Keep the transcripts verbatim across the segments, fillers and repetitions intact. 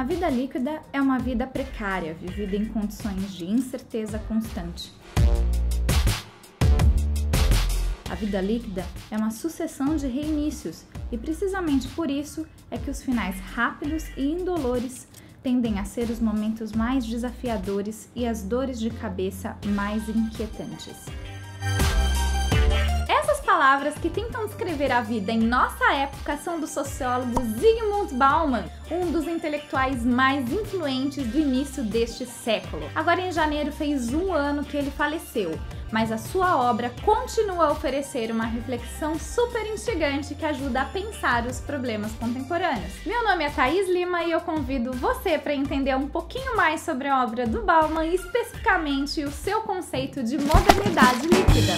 A vida líquida é uma vida precária, vivida em condições de incerteza constante. A vida líquida é uma sucessão de reinícios e precisamente por isso é que os finais rápidos e indolores tendem a ser os momentos mais desafiadores e as dores de cabeça mais inquietantes. Essas palavras que tentam descrever a vida em nossa época são do sociólogo Zygmunt Bauman, um dos intelectuais mais influentes do início deste século. Agora em janeiro fez um ano que ele faleceu, mas a sua obra continua a oferecer uma reflexão super instigante que ajuda a pensar os problemas contemporâneos. Meu nome é Thaís Lima e eu convido você para entender um pouquinho mais sobre a obra do Bauman e especificamente o seu conceito de modernidade líquida.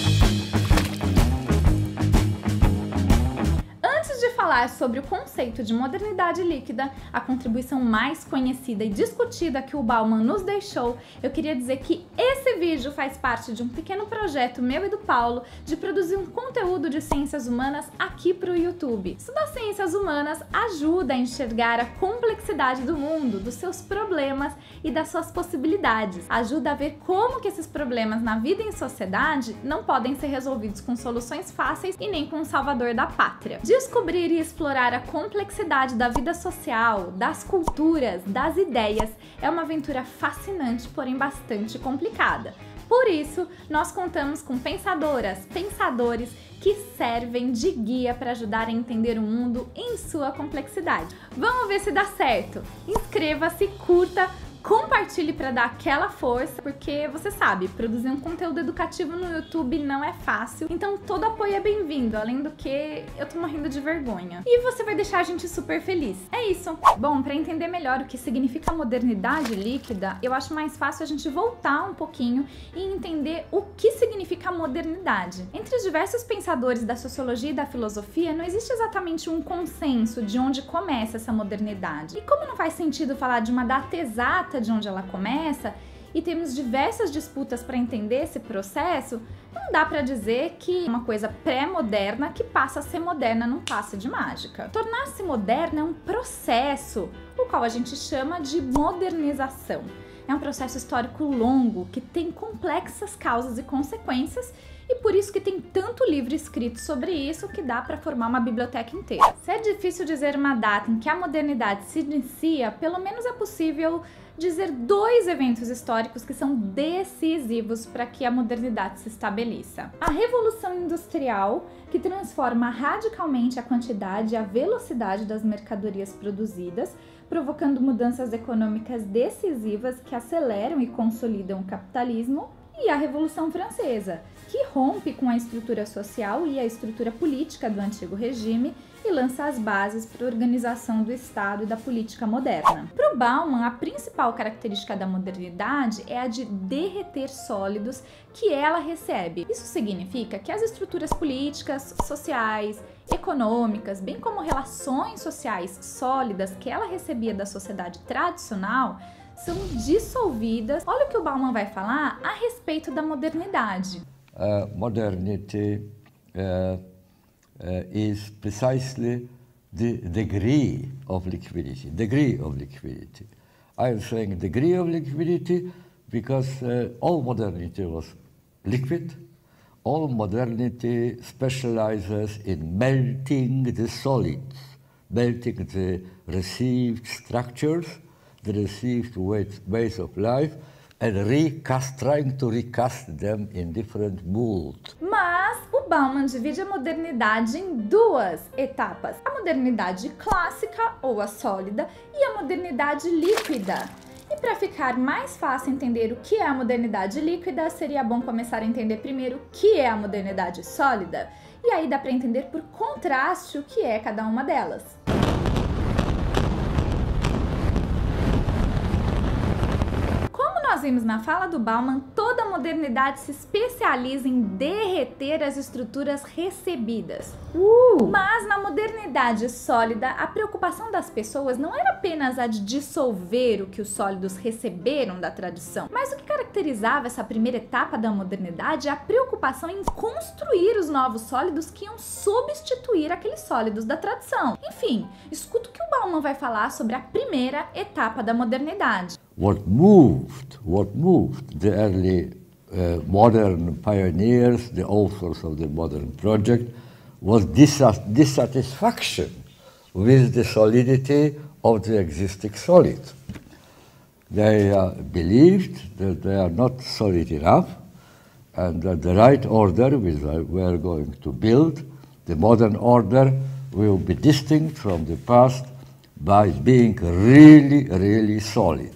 Falar sobre o conceito de modernidade líquida, a contribuição mais conhecida e discutida que o Bauman nos deixou, eu queria dizer que esse vídeo faz parte de um pequeno projeto meu e do Paulo de produzir um conteúdo de ciências humanas aqui para o YouTube. Estudar ciências humanas ajuda a enxergar a complexidade do mundo, dos seus problemas e das suas possibilidades. Ajuda a ver como que esses problemas na vida e em sociedade não podem ser resolvidos com soluções fáceis e nem com um salvador da pátria. Descobrir e explorar a complexidade da vida social, das culturas, das ideias é uma aventura fascinante, porém bastante complicada. Por isso, nós contamos com pensadoras, pensadores que servem de guia para ajudar a entender o mundo em sua complexidade. Vamos ver se dá certo! Inscreva-se, curta, compartilhe para dar aquela força, porque você sabe, produzir um conteúdo educativo no YouTube não é fácil, então todo apoio é bem-vindo, além do que eu tô morrendo de vergonha. E você vai deixar a gente super feliz. É isso! Bom, para entender melhor o que significa modernidade líquida, eu acho mais fácil a gente voltar um pouquinho e entender o que significa modernidade. Entre os diversos pensadores da sociologia e da filosofia, não existe exatamente um consenso de onde começa essa modernidade. E como não faz sentido falar de uma data exata de onde ela começa, e temos diversas disputas para entender esse processo, não dá para dizer que é uma coisa pré-moderna que passa a ser moderna num passe de mágica. Tornar-se moderna é um processo, o qual a gente chama de modernização. É um processo histórico longo que tem complexas causas e consequências, e por isso que tem tanto livro escrito sobre isso que dá para formar uma biblioteca inteira. Se é difícil dizer uma data em que a modernidade se inicia, pelo menos é possível dizer dois eventos históricos que são decisivos para que a modernidade se estabeleça. A Revolução Industrial, que transforma radicalmente a quantidade e a velocidade das mercadorias produzidas, provocando mudanças econômicas decisivas que aceleram e consolidam o capitalismo, e a Revolução Francesa, que rompe com a estrutura social e a estrutura política do antigo regime e lança as bases para a organização do Estado e da política moderna. Para o Bauman, a principal característica da modernidade é a de derreter sólidos que ela recebe. Isso significa que as estruturas políticas, sociais, econômicas, bem como relações sociais sólidas que ela recebia da sociedade tradicional, são dissolvidas. Olha o que o Bauman vai falar a respeito da modernidade. Uh, modernity uh, uh, is precisely the degree of liquidity. Degree of liquidity. I am saying degree of liquidity because uh, all modernity was liquid. All modernity specializes in melting the solids, melting the received structures, the received ways, ways of life, and recast, trying to recast them in different molds. Mas o Bauman divide a modernidade em duas etapas: a modernidade clássica, ou a sólida, e a modernidade líquida. E para ficar mais fácil entender o que é a modernidade líquida, seria bom começar a entender primeiro o que é a modernidade sólida, e aí dá para entender por contraste o que é cada uma delas. Nós vimos na fala do Bauman, toda a modernidade se especializa em derreter as estruturas recebidas. Uh! Mas na modernidade sólida, a preocupação das pessoas não era apenas a de dissolver o que os sólidos receberam da tradição, mas o que caracterizava essa primeira etapa da modernidade é a preocupação em construir os novos sólidos que iam substituir aqueles sólidos da tradição. Enfim, escuta o que o Bauman Bauman vai falar sobre a primeira etapa da modernidade. What moved, what moved the early uh, modern pioneers, the authors of the modern project, was dissatisfaction with the solidity of the existing solid. They uh, believed that they are not solid enough, and that the right order which we are going to build, the modern order, will be distinct from the past by being really, really solid.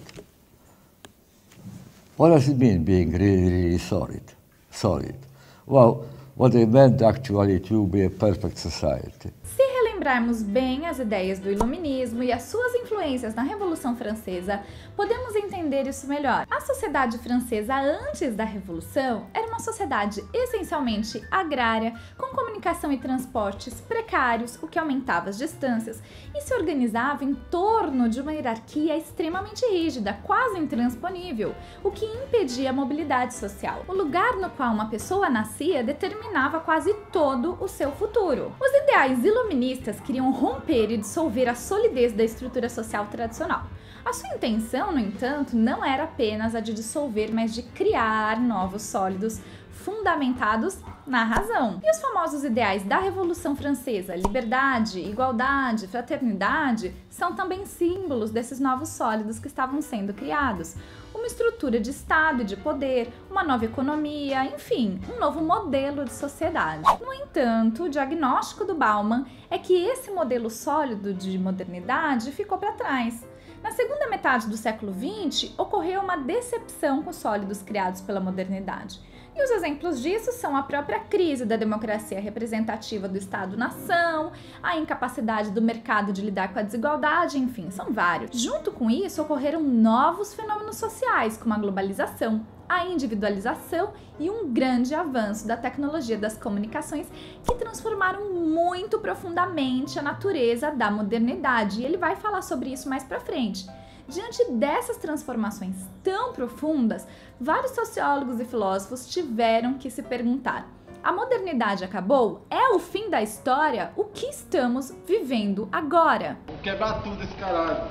What does it mean, being really, really solid? Solid. Well, what they meant actually to be a perfect society. Se relembrarmos bem as ideias do Iluminismo e as suas influências na Revolução Francesa, podemos entender isso melhor. A sociedade francesa antes da Revolução era uma sociedade essencialmente agrária, com comunicação e transportes precários, o que aumentava as distâncias, e se organizava em torno de uma hierarquia extremamente rígida, quase intransponível, o que impedia a mobilidade social. O lugar no qual uma pessoa nascia determinava quase todo o seu futuro. Os ideais iluministas queriam romper e dissolver a solidez da estrutura social tradicional. A sua intenção, no entanto, não era apenas a de dissolver, mas de criar novos sólidos fundamentados na razão. E os famosos ideais da Revolução Francesa, liberdade, igualdade, fraternidade, são também símbolos desses novos sólidos que estavam sendo criados. Uma estrutura de Estado e de poder, uma nova economia, enfim, um novo modelo de sociedade. No entanto, o diagnóstico do Bauman é que esse modelo sólido de modernidade ficou para trás. Na segunda metade do século vinte, ocorreu uma decepção com os sólidos criados pela modernidade. E os exemplos disso são a própria crise da democracia representativa do Estado-nação, a incapacidade do mercado de lidar com a desigualdade, enfim, são vários. Junto com isso, ocorreram novos fenômenos sociais, como a globalização, a individualização e um grande avanço da tecnologia das comunicações que transformaram muito profundamente a natureza da modernidade. E ele vai falar sobre isso mais pra frente. Diante dessas transformações tão profundas, vários sociólogos e filósofos tiveram que se perguntar: a modernidade acabou? É o fim da história? O que estamos vivendo agora? Vou quebrar tudo esse caralho.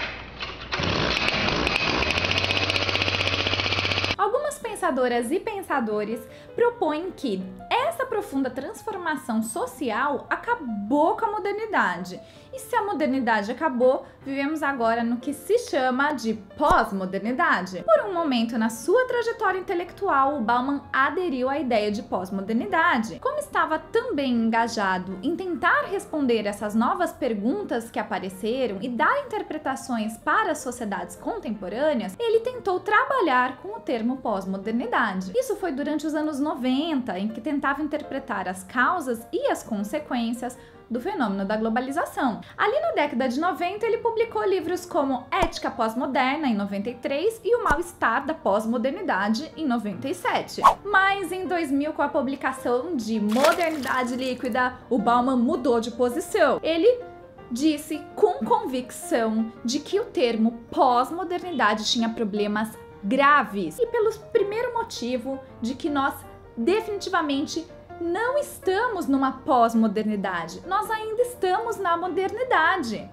Algumas pensadoras e pensadores propõem que essa profunda transformação social acabou com a modernidade. E se a modernidade acabou, vivemos agora no que se chama de pós-modernidade. Por um momento na sua trajetória intelectual, o Bauman aderiu à ideia de pós-modernidade. Como estava também engajado em tentar responder essas novas perguntas que apareceram e dar interpretações para as sociedades contemporâneas, ele tentou trabalhar com o termo pós-modernidade. Isso foi durante os anos noventa, em que tentava interpretar as causas e as consequências do fenômeno da globalização. Ali na década de noventa, ele publicou livros como Ética Pós-Moderna, em noventa e três, e O Mal-Estar da Pós-Modernidade, em noventa e sete. Mas em dois mil, com a publicação de Modernidade Líquida, o Bauman mudou de posição. Ele disse com convicção de que o termo pós-modernidade tinha problemas graves, e pelo primeiro motivo de que nós definitivamente não estamos numa pós-modernidade, nós ainda estamos na modernidade.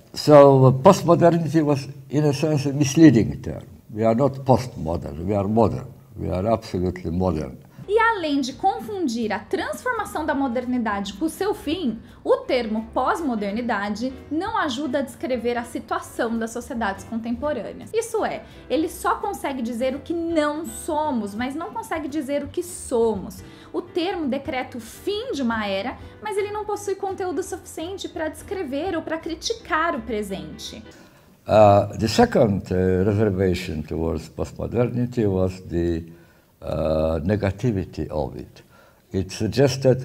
So postmodernity was, in a sense, a misleading term. We are not postmodern, we are modern. We are absolutely modern. E além de confundir a transformação da modernidade com o seu fim, o termo pós-modernidade não ajuda a descrever a situação das sociedades contemporâneas. Isso é, ele só consegue dizer o que não somos, mas não consegue dizer o que somos. O termo decreta o fim de uma era, mas ele não possui conteúdo suficiente para descrever ou para criticar o presente. Uh, the second uh, reservation towards postmodernity was the Uh, negativity of it. It suggested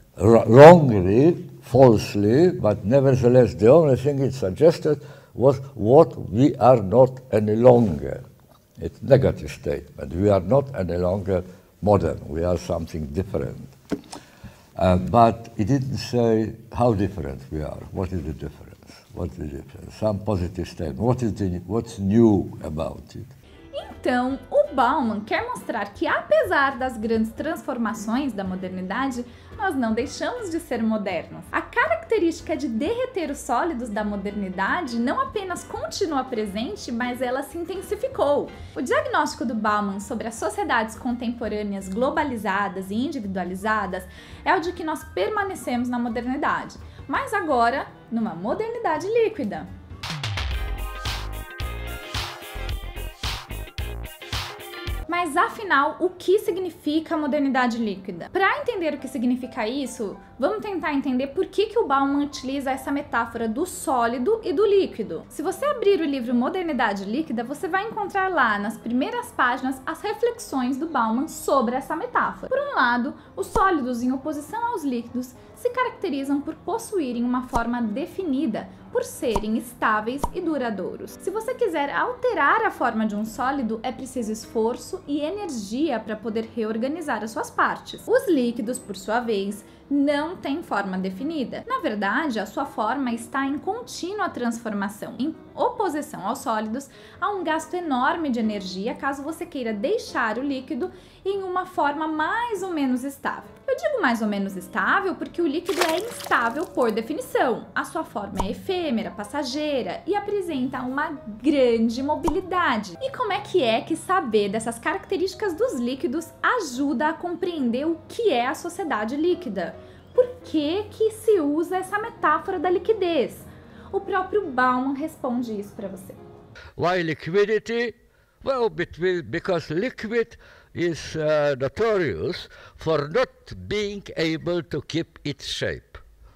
wrongly, falsely, but nevertheless the only thing it suggested was what we are not any longer. It's a negative statement. We are not any longer modern. We are something different. Uh, but it didn't say how different we are. What is the difference? What is the difference? Some positive statement. What is the, what's new about it? Então, o Bauman quer mostrar que, apesar das grandes transformações da modernidade, nós não deixamos de ser modernos. A característica de derreter os sólidos da modernidade não apenas continua presente, mas ela se intensificou. O diagnóstico do Bauman sobre as sociedades contemporâneas globalizadas e individualizadas é o de que nós permanecemos na modernidade, mas agora numa modernidade líquida. Mas afinal, o que significa a modernidade líquida? Para entender o que significa isso, vamos tentar entender por que, que o Bauman utiliza essa metáfora do sólido e do líquido. Se você abrir o livro Modernidade Líquida, você vai encontrar lá nas primeiras páginas as reflexões do Bauman sobre essa metáfora. Por um lado, os sólidos em oposição aos líquidos se caracterizam por possuírem uma forma definida, por serem estáveis e duradouros. Se você quiser alterar a forma de um sólido, é preciso esforço e energia para poder reorganizar as suas partes. Os líquidos, por sua vez, não têm forma definida. Na verdade, a sua forma está em contínua transformação. Em oposição aos sólidos, há um gasto enorme de energia caso você queira deixar o líquido em uma forma mais ou menos estável. Eu digo mais ou menos estável porque o líquido é instável por definição. A sua forma é efêmera, passageira e apresenta uma grande mobilidade. E como é que é que saber dessas características dos líquidos ajuda a compreender o que é a sociedade líquida? Por que que se usa essa metáfora da liquidez? O próprio Bauman responde isso para você. Why liquidity? Well, because liquid is uh, notorious for not being able to keep its shape,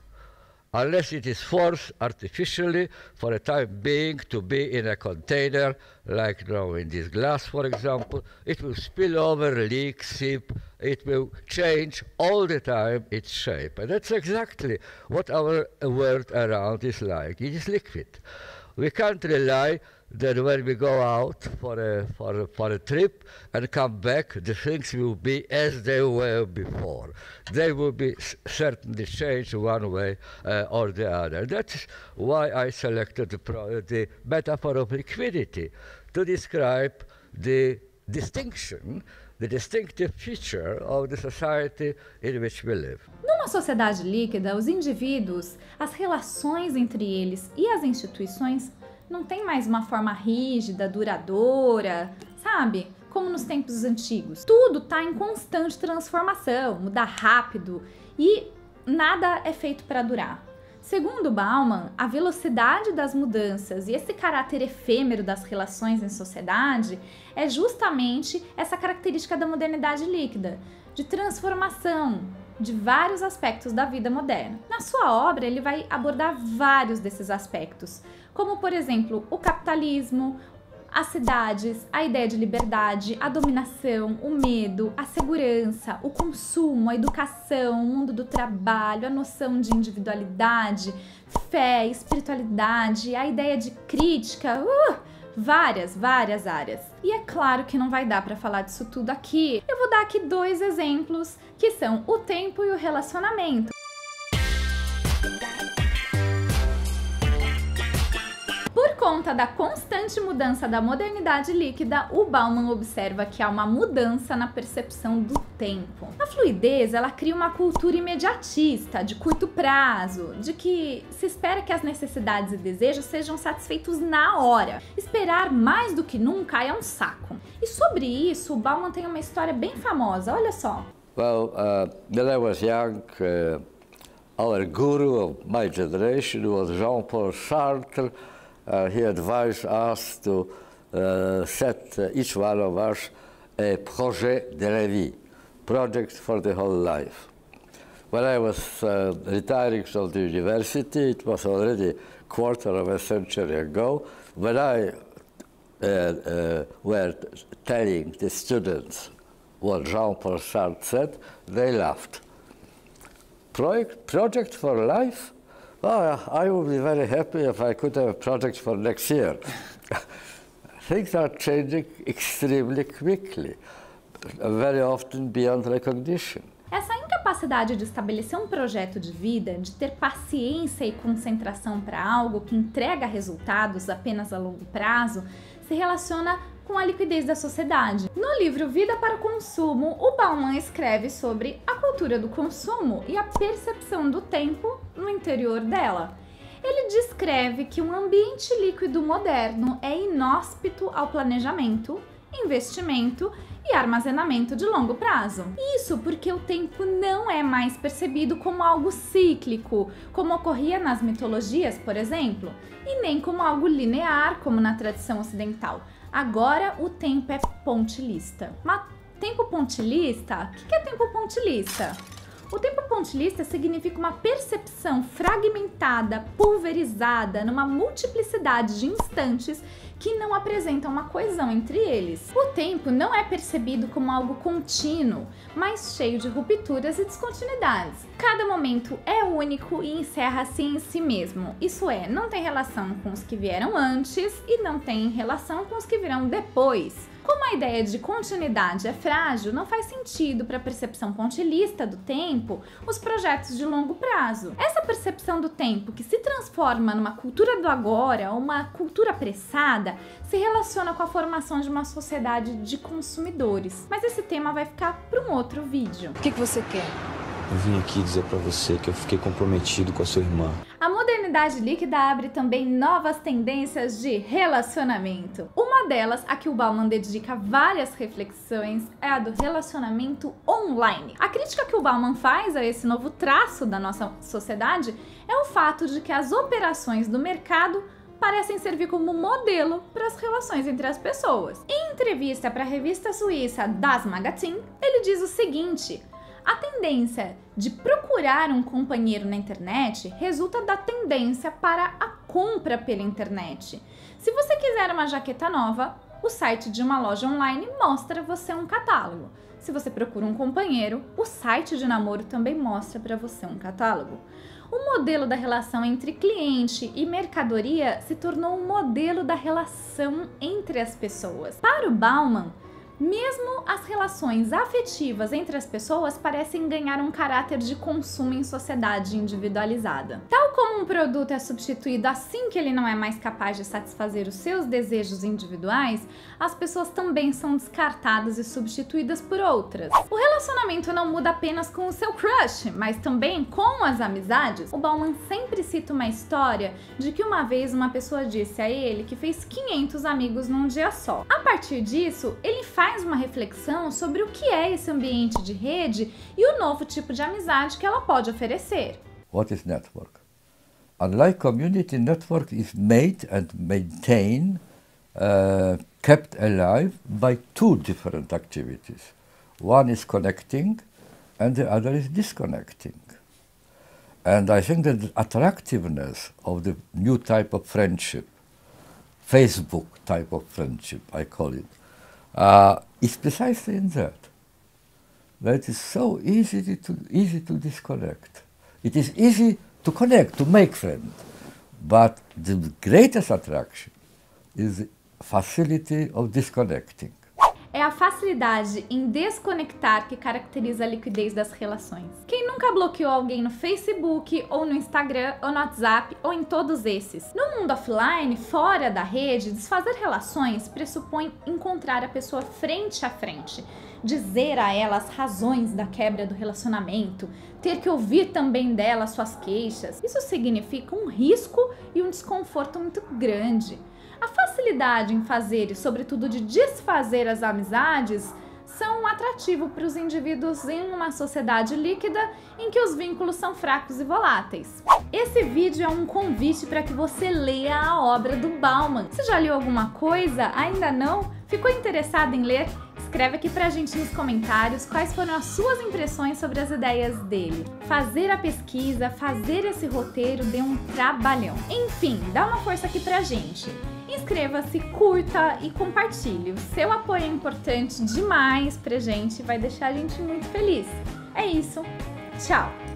unless it is forced artificially for a time being to be in a container, like now in this glass, for example. It will spill over, leak, seep, it will change all the time its shape. And that's exactly what our world around is like. It is liquid. We can't rely that when we go out for a, for a, for a trip and come back, the things will be as they were before. They will be certainly changed one way uh, or the other. That's why I selected the, pro the metaphor of liquidity to describe the distinction, the distinctive feature of the society in which we live. Numa sociedade líquida, os indivíduos, as relações entre eles e as instituições não tem mais uma forma rígida, duradoura, sabe? Como nos tempos antigos. Tudo está em constante transformação, muda rápido e nada é feito para durar. Segundo Bauman, a velocidade das mudanças e esse caráter efêmero das relações em sociedade é justamente essa característica da modernidade líquida, de transformação de vários aspectos da vida moderna. Na sua obra, ele vai abordar vários desses aspectos, como, por exemplo, o capitalismo, as cidades, a ideia de liberdade, a dominação, o medo, a segurança, o consumo, a educação, o mundo do trabalho, a noção de individualidade, fé, espiritualidade, a ideia de crítica, uh, várias, várias áreas. E é claro que não vai dar para falar disso tudo aqui. Eu vou dar aqui dois exemplos, que são o tempo e o relacionamento. Por conta da constante mudança da modernidade líquida, o Bauman observa que há uma mudança na percepção do tempo. A fluidez, ela cria uma cultura imediatista, de curto prazo, de que se espera que as necessidades e desejos sejam satisfeitos na hora. Esperar mais do que nunca é um saco. E sobre isso, o Bauman tem uma história bem famosa, olha só. Well, uh, when I was young, uh, our guru of my generation was Jean-Paul Sartre. Uh, he advised us to uh, set uh, each one of us a projet de la vie, project for the whole life. When I was uh, retiring from the university, it was already a quarter of a century ago, when I uh, uh, were telling the students what Jean-Paul Sartre said, they laughed. Project, project for life? Oh, I would be very happy if I could have a project for next year. Things are changing extremely quickly, very often beyond recognition. Essa incapacidade de estabelecer um projeto de vida, de ter paciência e concentração para algo que entrega resultados apenas a longo prazo, se relaciona com a liquidez da sociedade. No livro Vida para o Consumo, o Bauman escreve sobre a cultura do consumo e a percepção do tempo no interior dela. Ele descreve que um ambiente líquido moderno é inóspito ao planejamento, investimento e armazenamento de longo prazo. Isso porque o tempo não é mais percebido como algo cíclico, como ocorria nas mitologias, por exemplo, e nem como algo linear, como na tradição ocidental. Agora o tempo é pontilhista. Mas tempo pontilhista? O que é tempo pontilhista? O tempo pontilhista significa uma percepção fragmentada, pulverizada, numa multiplicidade de instantes que não apresentam uma coesão entre eles. O tempo não é percebido como algo contínuo, mas cheio de rupturas e descontinuidades. Cada momento é único e encerra-se em si mesmo. Isso é, não tem relação com os que vieram antes e não tem relação com os que virão depois. Como a ideia de continuidade é frágil, não faz sentido para a percepção pontilhista do tempo os projetos de longo prazo. Essa percepção do tempo, que se transforma numa cultura do agora, uma cultura apressada, se relaciona com a formação de uma sociedade de consumidores. Mas esse tema vai ficar para um outro vídeo. O que que você quer? Eu vim aqui dizer pra você que eu fiquei comprometido com a sua irmã. A modernidade líquida abre também novas tendências de relacionamento. Uma delas, a que o Bauman dedica várias reflexões, é a do relacionamento online. A crítica que o Bauman faz a esse novo traço da nossa sociedade é o fato de que as operações do mercado parecem servir como modelo para as relações entre as pessoas. Em entrevista para a revista suíça Das Magazin, ele diz o seguinte: a tendência de procurar um companheiro na internet resulta da tendência para a compra pela internet. Se você quiser uma jaqueta nova, o site de uma loja online mostra você um catálogo. Se você procura um companheiro, o site de namoro também mostra para você um catálogo. O modelo da relação entre cliente e mercadoria se tornou um modelo da relação entre as pessoas. Para o Bauman, mesmo as relações afetivas entre as pessoas parecem ganhar um caráter de consumo em sociedade individualizada. Tal como um produto é substituído assim que ele não é mais capaz de satisfazer os seus desejos individuais, as pessoas também são descartadas e substituídas por outras. O relacionamento não muda apenas com o seu crush, mas também com as amizades. O Bauman sempre cita uma história de que uma vez uma pessoa disse a ele que fez quinhentos amigos num dia só. A partir disso, ele faz faz uma reflexão sobre o que é esse ambiente de rede e o novo tipo de amizade que ela pode oferecer. What is network? Unlike community, network is made and maintained, uh, kept alive by two different activities. One is connecting and the other is disconnecting. And I think that the attractiveness of the new type of friendship, Facebook type of friendship, I call it, Uh, it's precisely in that. That it is so easy to, easy to disconnect. It is easy to connect, to make friends. But the greatest attraction is the facility of disconnecting. É a facilidade em desconectar que caracteriza a liquidez das relações. Quem nunca bloqueou alguém no Facebook, ou no Instagram, ou no WhatsApp, ou em todos esses? No mundo offline, fora da rede, desfazer relações pressupõe encontrar a pessoa frente a frente, dizer a ela as razões da quebra do relacionamento, ter que ouvir também dela suas queixas. Isso significa um risco e um desconforto muito grande. A facilidade em fazer e, sobretudo, de desfazer as amizades são um atrativo para os indivíduos em uma sociedade líquida em que os vínculos são fracos e voláteis. Esse vídeo é um convite para que você leia a obra do Bauman. Você já leu alguma coisa? Ainda não? Ficou interessado em ler? Escreve aqui pra gente nos comentários quais foram as suas impressões sobre as ideias dele. Fazer a pesquisa, fazer esse roteiro deu um trabalhão. Enfim, dá uma força aqui pra gente. Inscreva-se, curta e compartilhe. O seu apoio é importante demais pra gente, vai deixar a gente muito feliz. É isso, tchau!